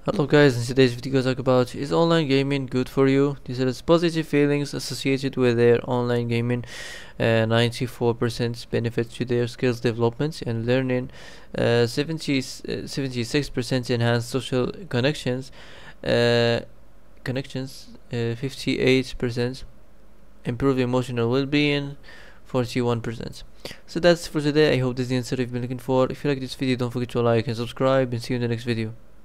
Hello guys, in today's video talk about is online gaming good for you? These are the positive feelings associated with their online gaming. 94% benefits to their skills development and learning. 76% enhance social uh, connections. 58% improve emotional well-being. 41%. So that's for today. I hope this is the answer you've been looking for. If you like this video, don't forget to like and subscribe, and see you in the next video.